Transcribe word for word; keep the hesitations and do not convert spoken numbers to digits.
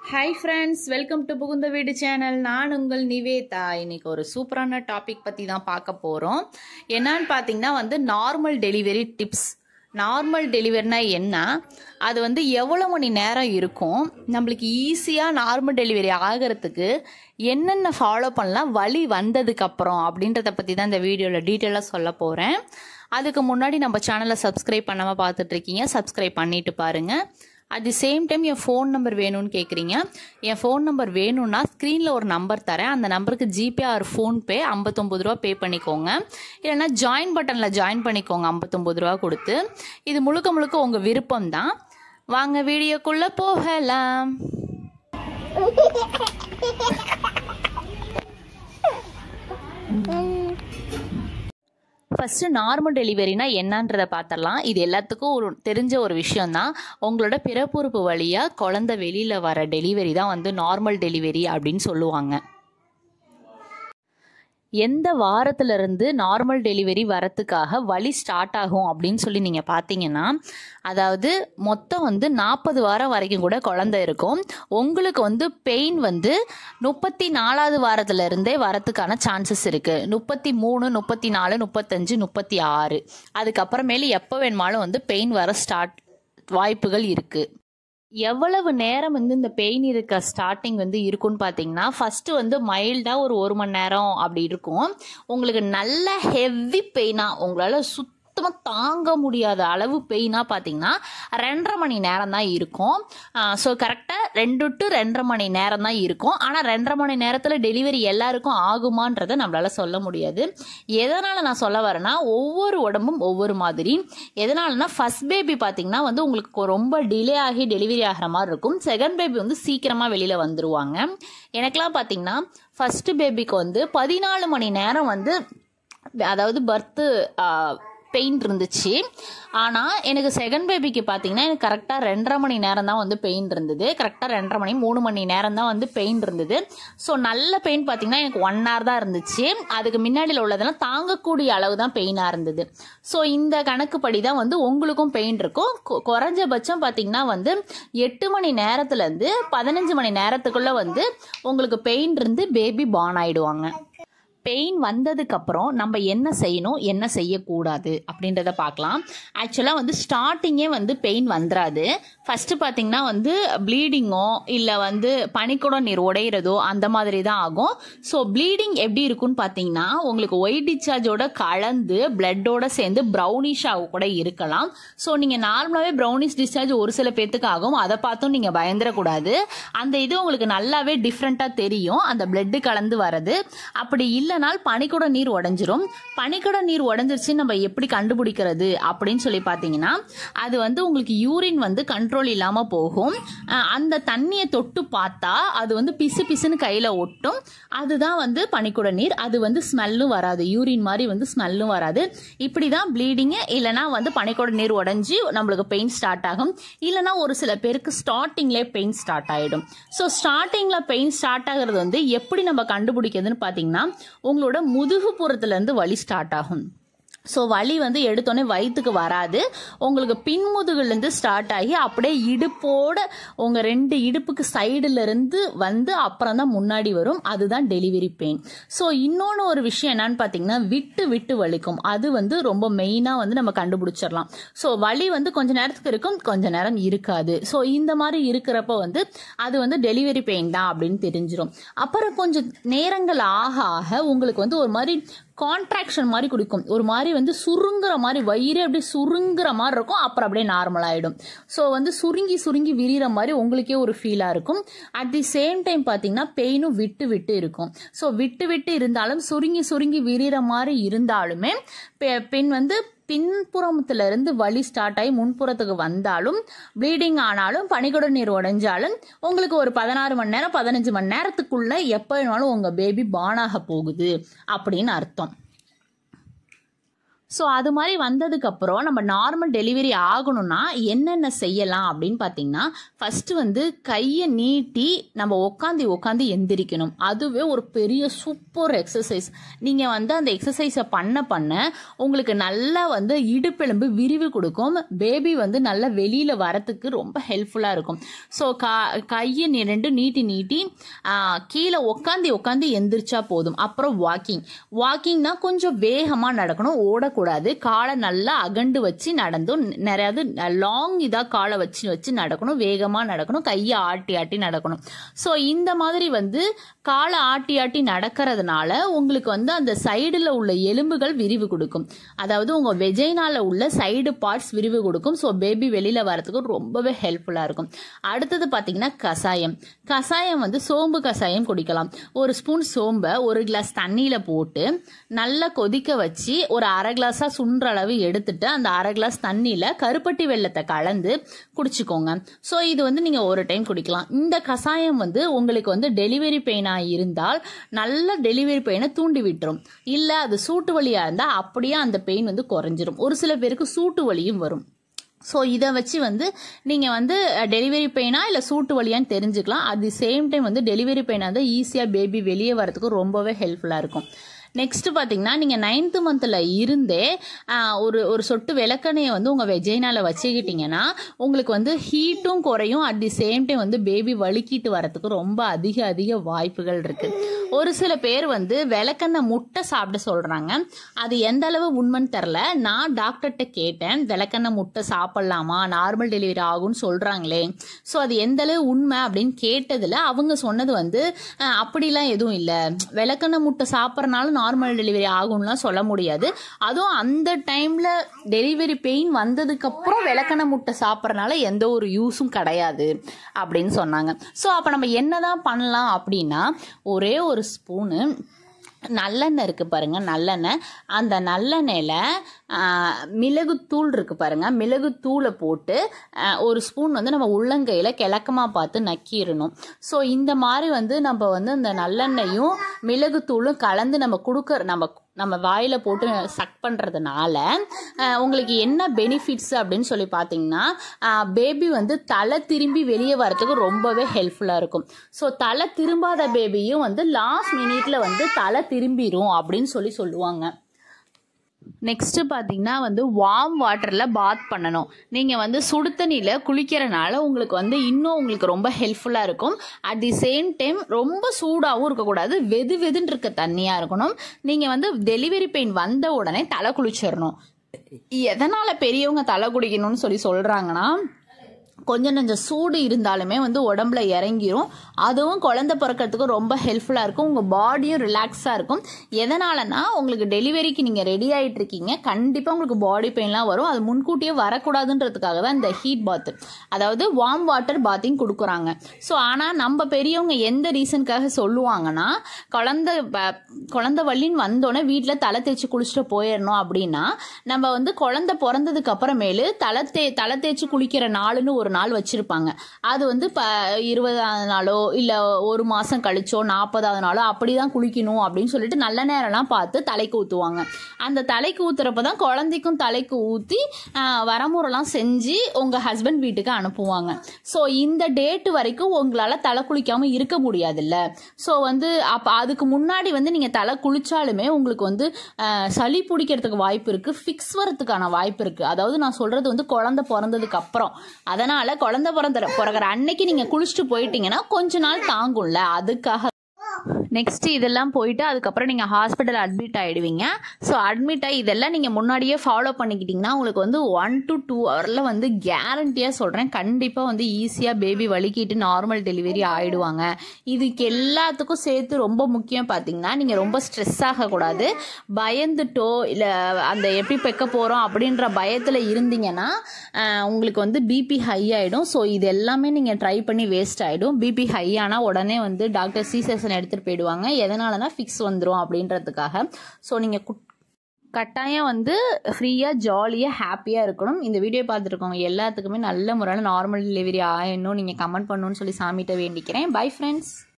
Hi friends, welcome to Puguntha veedu channel. நான் உங்கள் நிவேதா. இன்னைக்கு ஒரு சூப்பரான டாபிக் பத்தி தான் பார்க்க போறோம். என்னன்னு பாத்தீங்கன்னா வந்து நார்மல் டெலிவரி டிப்ஸ். நார்மல் டெலிவரினா என்ன, அது வந்து எவ்வளவு மணி நேரம் இருக்கும், நம்மளுக்கு ஈஸியா நார்மல் டெலிவரி ஆகிறதுக்கு என்னென்ன ஃபாலோ பண்ணலாம் வலி வந்ததுக்கு அப்புறம் அப்படின்றத பத்தி தான் இந்த வீடியோல டீட்டெயிலா சொல்ல போறேன். அதுக்கு முன்னாடி நம்ம சேனலை சப்ஸ்கிரைப் பண்ணாம பார்த்துட்டு இருக்கீங்க, சப்ஸ்கிரைப் பண்ணிட்டு பாருங்க. அட் தி சேம் டைம் என் ஃபோன் நம்பர் வேணும்னு கேட்குறீங்க. என் ஃபோன் நம்பர் வேணும்னா ஸ்க்ரீனில் ஒரு நம்பர் தரேன், அந்த நம்பருக்கு ஜிபே ஆர் ஃபோன்பே ஐம்பத்தொம்பது ரூபா பே பண்ணிக்கோங்க. இல்லைன்னா ஜாயின் பட்டனில் ஜாயின் பண்ணிக்கோங்க ஐம்பத்தொம்பது ரூபா கொடுத்து. இது முழுக்க முழுக்க உங்கள் விருப்பம் தான். வாங்க வீடியோக்குள்ளே போகலாம். ஃபர்ஸ்ட் நார்மல் டெலிவரினா என்னன்றதை பார்த்தரலாம். இது எல்லாத்துக்கும் ஒரு தெரிஞ்ச ஒரு விஷயம்தான். உங்களோட பிறப்புறுப்பு வழியாக குழந்தை வெளியில் வர டெலிவரி தான் வந்து நார்மல் டெலிவரி அப்படின்னு சொல்லுவாங்க. எந்த வாரத்திலிருந்து நார்மல் டெலிவரி வரத்துக்காக வலி ஸ்டார்ட் ஆகும் அப்படின்னு சொல்லி நீங்கள் பார்த்தீங்கன்னா, அதாவது மொத்தம் வந்து நாற்பது வாரம் வரைக்கும் கூட குழந்தை இருக்கும். உங்களுக்கு வந்து பெயின் வந்து முப்பத்தி நாலாவது வாரத்திலிருந்தே வரத்துக்கான சான்சஸ் இருக்குது. முப்பத்தி மூணு முப்பத்தி நாலு முப்பத்தஞ்சு முப்பத்தி ஆறு அதுக்கப்புறமேலு எப்போ வேணுமாலும் வந்து பெயின் வர ஸ்டார்ட் வாய்ப்புகள் இருக்குது. எவ்வளவு நேரம் வந்து இந்த பெயின் இருக்க ஸ்டார்டிங் வந்து இருக்குன்னு பார்த்தீங்கன்னா, ஃபர்ஸ்ட் வந்து மைல்டாக ஒரு ஒரு மணி நேரம் அப்படி இருக்கும். உங்களுக்கு நல்ல ஹெவி பெயினாக உங்களால் சுத்தமாக தாங்க முடியாத அளவு பெயினாக பார்த்தீங்கன்னா ரெண்டரை மணி நேரம் தான் இருக்கும். ஸோ கரெக்டாக ரெண்டு டு ரெண்டரை மணி நேரம் தான் இருக்கும். ஆனால் ரெண்டரை மணி நேரத்தில் டெலிவரி எல்லாருக்கும் ஆகுமான்றதை நம்மளால சொல்ல முடியாது. எதனால் நான் சொல்ல வரேன்னா, ஒவ்வொரு உடம்பும் ஒவ்வொரு மாதிரி. எதனாலனா ஃபர்ஸ்ட் பேபி பார்த்தீங்கன்னா வந்து உங்களுக்கு ரொம்ப டிலே ஆகி டெலிவரி ஆகிற மாதிரி இருக்கும். செகண்ட் பேபி வந்து சீக்கிரமாக வெளியில் வந்துடுவாங்க. எனக்கெல்லாம் பார்த்தீங்கன்னா ஃபர்ஸ்ட் பேபிக்கு வந்து பதினாலு மணி நேரம் வந்து அதாவது பர்த்து பெயின் இருந்துச்சு. ஆனால் எனக்கு செகண்ட் பேபிக்கு பார்த்தீங்கன்னா எனக்கு கரெக்டாக ரெண்டரை மணி நேரம் தான் வந்து பெயின் இருந்தது. கரெக்டாக ரெண்டரை மணி மூணு மணி நேரம் தான் வந்து பெயின் இருந்தது. ஸோ நல்ல பெயின் பார்த்தீங்கன்னா எனக்கு ஒன் ஹவர் தான் இருந்துச்சு. அதுக்கு முன்னாடியில் உள்ளதெல்லாம் தாங்கக்கூடிய அளவு தான் பெயினாக இருந்தது. ஸோ இந்த கணக்குப்படி தான் வந்து உங்களுக்கும் பெயின் இருக்கும். குறைஞ்சபட்சம் பார்த்தீங்கன்னா வந்து எட்டு மணி நேரத்துலேருந்து பதினஞ்சு மணி நேரத்துக்குள்ளே வந்து உங்களுக்கு பெயின் இருந்து பேபி பார்ன் ஆயிடுவாங்க. பெயின் வந்ததுக்கப்புறம் நம்ம என்ன செய்யணும் என்ன செய்யக்கூடாது அப்படின்றத பார்க்கலாம். ஆக்சுவலாக வந்து ஸ்டார்டிங்கே வந்து பெயின் வந்துடாது. ஃபஸ்ட்டு பார்த்தீங்கன்னா வந்து ப்ளீடிங்கோ இல்லை வந்து பனிக்குடம் நீர் உடையிறதோ அந்த மாதிரி தான் ஆகும். ஸோ ப்ளீடிங் எப்படி இருக்குன்னு பார்த்தீங்கன்னா உங்களுக்கு ஒயிட் டிஸ்சார்ஜோட கலந்து பிளட்டோட சேர்ந்து ப்ரௌனிஷாக கூட இருக்கலாம். ஸோ நீங்கள் நார்மலாகவே ப்ரௌனிஷ் டிஸ்சார்ஜ் ஒரு சில பேர்த்துக்கு ஆகும், அதை பார்த்தும் நீங்கள் பயந்துடக்கூடாது. அந்த இது உங்களுக்கு நல்லாவே டிஃப்ரெண்ட்டாக தெரியும், அந்த பிளட்டு கலந்து வர்றது. அப்படி இல்லை நாள் பனிக்குட நீர் உடைஞ்சிரும். பனிக்குட நீர் உடைஞ்சிருச்சு நம்ம எப்படி கண்டுபிடிக்கிறது அப்படின்னு சொல்லி பார்த்தீங்கன்னா, அது வந்து உங்களுக்கு யூரின் வந்து கண்ட்ரோல் இல்லாம போகும். அந்த தண்ணியை தொட்டு பார்த்தா அது வந்து பிசு பிசுன்னு கையில ஒட்டும். அதுதான் வந்து பனிக்குட நீர். அது வந்து ஸ்மெல்லும் வராது, யூரின் மாதிரி வந்து ஸ்மெல்லும் வராது. இப்படிதான் ப்ளீடிங்கு இல்லைனா வந்து பனிக்குட நீர் உடைஞ்சி நம்மளுக்கு பெயின் ஸ்டார்ட் ஆகும். இல்லைனா ஒரு சில பேருக்கு ஸ்டார்டிங்ல பெயின் ஸ்டார்ட் ஆயிடும். ஸோ ஸ்டார்டிங்ல பெயின் ஸ்டார்ட் ஆகிறது வந்து எப்படி நம்ம கண்டுபிடிக்கிறதுன்னு பார்த்தீங்கன்னா, உங்களோட முதுகு புறத்துல இருந்து வலி ஸ்டார்ட் ஆகும். ஸோ வலி வந்து எடுத்தோடனே வயிற்றுக்கு வராது, உங்களுக்கு பின்முதுகுலேருந்து ஸ்டார்ட் ஆகி அப்படியே இடுப்போட உங்கள் ரெண்டு இடுப்புக்கு சைடுல இருந்து வந்து அப்புறம் தான் முன்னாடி வரும். அதுதான் டெலிவரி பெயின். ஸோ இன்னொன்று ஒரு விஷயம் என்னன்னு பார்த்தீங்கன்னா, விட்டு விட்டு வலிக்கும். அது வந்து ரொம்ப மெயினாக வந்து நம்ம கண்டுபிடிச்சிடலாம். ஸோ வலி வந்து கொஞ்ச நேரத்துக்கு இருக்கும், கொஞ்ச நேரம் இருக்காது. ஸோ இந்த மாதிரி இருக்கிறப்ப வந்து அது வந்து டெலிவரி பெயின் தான் அப்படின்னு தெரிஞ்சிடும். அப்புறம் கொஞ்சம் நேரங்கள் ஆக ஆக உங்களுக்கு வந்து ஒரு மாதிரி கான்ட்ராக்ஷன் மாதிரி குடிக்கும், ஒரு மாதிரி வந்து சுருங்குற மாதிரி வயிறு அப்படியே சுருங்குற மாதிரி இருக்கும். அப்புறம் அப்படியே நார்மல் ஆயிடும். ஸோ வந்து சுருங்கி சுருங்கி விரிகிற மாதிரி உங்களுக்கே ஒரு ஃபீலாக இருக்கும். அட் தி சேம் டைம் பார்த்தீங்கன்னா பெயினும் விட்டு விட்டு இருக்கும். ஸோ விட்டு விட்டு இருந்தாலும் சுருங்கி சுருங்கி விரிகிற மாதிரி இருந்தாலுமே பெண் வந்து பின்புறத்துல இருந்து வலி ஸ்டார்ட் ஆகி முன்புறத்துக்கு வந்தாலும் ப்ளீடிங் ஆனாலும் பனிக்குட நீர் உடைஞ்சாலும் உங்களுக்கு ஒரு பதினாறு மணி நேரம் பதினஞ்சு மணி நேரத்துக்குள்ள எப்போ வேணாலும் உங்க பேபி பார்ன் ஆக போகுது அப்படின்னு அர்த்தம். ஸோ அது மாதிரி வந்ததுக்கப்புறம் நம்ம நார்மல் டெலிவரி ஆகணும்னா என்னென்ன செய்யலாம் அப்படின்னு பார்த்தீங்கன்னா, ஃபஸ்ட்டு வந்து கையை நீட்டி நம்ம உட்காந்து உட்காந்து எந்திரிக்கணும். அதுவே ஒரு பெரிய சூப்பர் எக்ஸசைஸ். நீங்கள் வந்து அந்த எக்ஸசைஸை பண்ண பண்ண உங்களுக்கு நல்லா வந்து இடுப்பெலும்பு விரிவு கொடுக்கும். பேபி வந்து நல்லா வெளியில் வரத்துக்கு ரொம்ப ஹெல்ப்ஃபுல்லாக இருக்கும். ஸோ கா கையை ரெண்டு நீட்டி நீட்டி கீழே உட்காந்து உட்காந்து எந்திரிச்சா போதும். அப்புறம் வாக்கிங் வாக்கிங்னா கொஞ்சம் வேகமாக நடக்கணும், ஓட கூடாது. காலை நல்லா அகண்டு வச்சு நடந்தும் நிறையாது லாங் இதா காலை வச்சு வச்சு நடக்கணும், வேகமா நடக்கணும், கையை ஆட்டி ஆட்டி நடக்கணும். ஸோ இந்த மாதிரி வந்து காலை ஆட்டி ஆட்டி நடக்கிறதுனால உங்களுக்கு வந்து அந்த சைடுல உள்ள எலும்புகள் விரிவு கொடுக்கும். அதாவது உங்க வெஜைனால உள்ள சைடு பார்ட்ஸ் விரிவு கொடுக்கும். ஸோ பேபி வெளியில வரதுக்கு ரொம்பவே ஹெல்ப்ஃபுல்லா இருக்கும். அடுத்தது பாத்தீங்கன்னா கசாயம். கசாயம் வந்து சோம்பு கசாயம் குடிக்கலாம். ஒரு ஸ்பூன் சோம்பை ஒரு கிளாஸ் தண்ணியில போட்டு நல்லா கொதிக்க வச்சு ஒரு அரை கிளாஸா சுன்ற அளவு எடுத்துட்டு அந்த அரை கிளாஸ் தண்ணியில கருப்பட்டி வெல்லத்தை கலந்து குடிச்சுக்கோங்க. ஸோ இது வந்து நீங்க ஒரு டைம் குடிக்கலாம். இந்த கசாயம் வந்து உங்களுக்கு வந்து டெலிவரி பெயினா இருந்தால் நல்ல டெலிவரி பெயினை தூண்டி விட்டுரும். இல்ல அது சூட்டு வலியா இருந்தா அப்படியே அந்த பெயின் வந்து குறைஞ்சிரும். ஒரு சில பேருக்கு சூட்டு வலியும் வரும். ஸோ இதை வச்சு வந்து நீங்கள் வந்து டெலிவரி பெயினா இல்லை சூட்டு வலியான்னு தெரிஞ்சுக்கலாம். அட் தி சேம் டைம் வந்து டெலிவரி பெயினாக இருந்தால் ஈஸியாக பேபி வெளியே வரதுக்கு ரொம்பவே ஹெல்ப்ஃபுல்லாக இருக்கும். நெக்ஸ்ட் பார்த்தீங்கன்னா, நீங்கள் நைன்த்து மந்தில் இருந்தே ஒரு ஒரு சொட்டு விளக்கெண்ணையை வந்து உங்கள் வெஜைனால வச்சுக்கிட்டீங்கன்னா உங்களுக்கு வந்து ஹீட்டும் குறையும். அட் தி சேம் டைம் வந்து பேபி வலிக்கிட்டு வரத்துக்கு ரொம்ப அதிக அதிக வாய்ப்புகள் இருக்கு. ஒரு சில பேர் வந்து விளக்கெண்ணெய் முட்டை சாப்பிட சொல்றாங்க. அது எந்த அளவு உண்மைன்னு தெரில. நான் டாக்டர்கிட்ட கேட்டேன், விளக்கெண்ணெய் முட்டை சாப்பிடலாமா, நார்மல் டெலிவரி ஆகும்னு சொல்றாங்களே, ஸோ அது எந்த அளவு உண்மை அப்படின்னு கேட்டதுல அவங்க சொன்னது வந்து அப்படிலாம் எதுவும் இல்லை, விளக்கெண்ணெய் முட்டை சாப்பிட்றனால நார்மல் டெலிவரி ஆகும்லாம் சொல்ல முடியாது. அதுவும் அந்த டைம்ல டெலிவரி பெயின் வந்ததுக்கு அப்புறம் விளக்கெண்ணெய் முட்டை சாப்பிட்றனால எந்த ஒரு யூஸும் கிடையாது அப்படின்னு சொன்னாங்க. ஸோ அப்போ நம்ம என்னதான் பண்ணலாம் அப்படின்னா, ஒரே ஒரு ஸ்பூனு நல்லெண்ணெய் இருக்கு பாருங்க, நல்லெண்ணெய், அந்த நல்லெண்ணெயில மிளகுத்தூள் இருக்கு பாருங்க, மிளகுத்தூளை போட்டு ஒரு ஸ்பூன் வந்து நம்ம உள்ளங்கையில கிழக்கமா பார்த்து நக்கிடணும். ஸோ இந்த மாதிரி வந்து நம்ம வந்து அந்த நல்லெண்ணெயும் மிளகுத்தூளும் கலந்து நம்ம கொடுக்க நம்ம நம்ம வாயில போட்டு சக் பண்றதுனால உங்களுக்கு என்ன பெனிஃபிட்ஸ் அப்படின்னு சொல்லி பார்த்தீங்கன்னா, பேபி வந்து தலை திரும்பி வெளியே வரதுக்கு ரொம்பவே ஹெல்ப்ஃபுல்லா இருக்கும். ஸோ தலை திரும்பாத பேபியும் வந்து லாஸ்ட் மினிட்ல வந்து தலை திரும்பிடும் அப்படின்னு சொல்லி சொல்லுவாங்க. நெக்ஸ்ட் பார்த்தீங்கன்னா வந்து வார்ம் வாட்டரில் பாத் பண்ணணும். நீங்கள் வந்து சுடு தண்ணியில் குளிக்கிறனால உங்களுக்கு வந்து இன்னும் உங்களுக்கு ரொம்ப ஹெல்ப்ஃபுல்லாக இருக்கும். அட் தி சேம் டைம் ரொம்ப சூடாகவும் இருக்கக்கூடாது, வெது வெதுன்னு இருக்க தண்ணியாக இருக்கணும். நீங்கள் வந்து டெலிவரி பெயின் வந்த உடனே தலை குளிச்சிடணும். எதனால் பெரியவங்க தலை குளிக்கணும்னு சொல்லி சொல்கிறாங்கன்னா, கொஞ்சம் கொஞ்சம் சூடு இருந்தாலுமே வந்து உடம்புல இறங்கிரும். அதுவும் குழந்தை பிறக்கிறதுக்கு ரொம்ப ஹெல்ப்ஃபுல்லாக இருக்கும். உங்கள் பாடியும் ரிலாக்ஸாக இருக்கும். எதனாலனா உங்களுக்கு டெலிவரிக்கு நீங்கள் ரெடி ஆகிட்டு இருக்கீங்க, கண்டிப்பாக உங்களுக்கு பாடி பெயின்லாம் வரும். அது முன்கூட்டியே வரக்கூடாதுன்றதுக்காக தான் இந்த ஹீட் பாத், அதாவது வார்ம் வாட்டர் பாத்திங் கொடுக்குறாங்க. ஸோ ஆனால் நம்ம பெரியவங்க எந்த ரீசனுக்காக சொல்லுவாங்கன்னா, குழந்தை குழந்தை வலின்னு வந்தோடனே வீட்டில் தலை தேய்ச்சி குளிச்சுட்டு போயிடணும் அப்படின்னா, நம்ம வந்து குழந்தை பிறந்ததுக்கு அப்புறமேலு தலை தே தலை தேய்ச்சி குளிக்கிற நாளுன்னு ஒரு நாள் வச்சிருப்பாங்க. அது வந்து ப இருபதாவது நாளோ இல்ல ஒரு மாசம் கழிச்சோ நாற்பதாவது நாளோ அப்படிதான் குளிக்கணும் அப்படின்னு சொல்லிட்டு நல்ல நேரம்லாம் பார்த்து தலைக்கு ஊத்துவாங்க. அந்த தலைக்கு ஊத்துறப்பதான் குழந்தைக்கும் தலைக்கு ஊத்தி வரமுறைலாம் செஞ்சு உங்க ஹஸ்பண்ட் வீட்டுக்கு அனுப்புவாங்க. ஸோ இந்த டேட் வரைக்கும் உங்களால தலை குளிக்காம இருக்க முடியாதுல்ல. ஸோ வந்து அப்ப அதுக்கு முன்னாடி வந்து நீங்க தலை குளிச்சாலுமே உங்களுக்கு வந்து சளி பிடிக்கிறதுக்கு வாய்ப்பு இருக்கு, ஃபிக்ஸ் வரதுக்கான வாய்ப்பு இருக்கு. அதாவது நான் சொல்றது வந்து குழந்தை பிறந்ததுக்கு அப்புறம். அதனால குழந்தை பிறந்த பிறகுற அன்னைக்கு நீங்க குளிச்சுட்டு போயிட்டீங்கன்னா கொஞ்ச நாள் தாங்கும்ல, அதுக்காக. நெக்ஸ்ட் இதெல்லாம் போயிட்டு அதுக்கப்புறம் நீங்கள் ஹாஸ்பிட்டல் அட்மிட் ஆகிடுவீங்க. ஸோ அட்மிட் ஆகி இதெல்லாம் நீங்கள் முன்னாடியே ஃபாலோ பண்ணிக்கிட்டிங்கன்னா உங்களுக்கு வந்து ஒன் டு டூ ஹவரில் வந்து கேரண்டியாக சொல்கிறேன், கண்டிப்பாக வந்து ஈஸியாக பேபி வலிக்கிட்டு நார்மல் டெலிவரி ஆகிடுவாங்க. இதுக்கு எல்லாத்துக்கும் சேர்த்து ரொம்ப முக்கியம் பார்த்தீங்கன்னா, நீங்கள் ரொம்ப ஸ்ட்ரெஸ் ஆகக்கூடாது. பயந்துட்டோ இல்லை அந்த எப்படி பெக்க போகிறோம் அப்படின்ற பயத்தில் இருந்தீங்கன்னா உங்களுக்கு வந்து பிபி ஹை ஆகிடும். ஸோ இது எல்லாமே நீங்கள் ட்ரை பண்ணி வேஸ்ட் ஆகிடும். பிபி ஹை ஆனால் உடனே வந்து டாக்டர் சி செக்ஷன் எடுத்துகிட்டு போயிடுவாங்க. எதனாலனா ஃபிக்ஸ் வந்துடும் அப்படின்றதுக்காக. ஸோ நீங்கள் கட்டாயம் வந்து ஃப்ரீயாக ஜாலியாக ஹாப்பியாக இருக்கணும். இந்த வீடியோ பார்த்துருக்கோங்க எல்லாத்துக்குமே நல்ல முறையில் நார்மல் டெலிவரி ஆயிடணும், நீங்கள் கமெண்ட் பண்ணணும்னு சொல்லி சாமிகிட்ட வேண்டிக்கிறேன். Bye friends.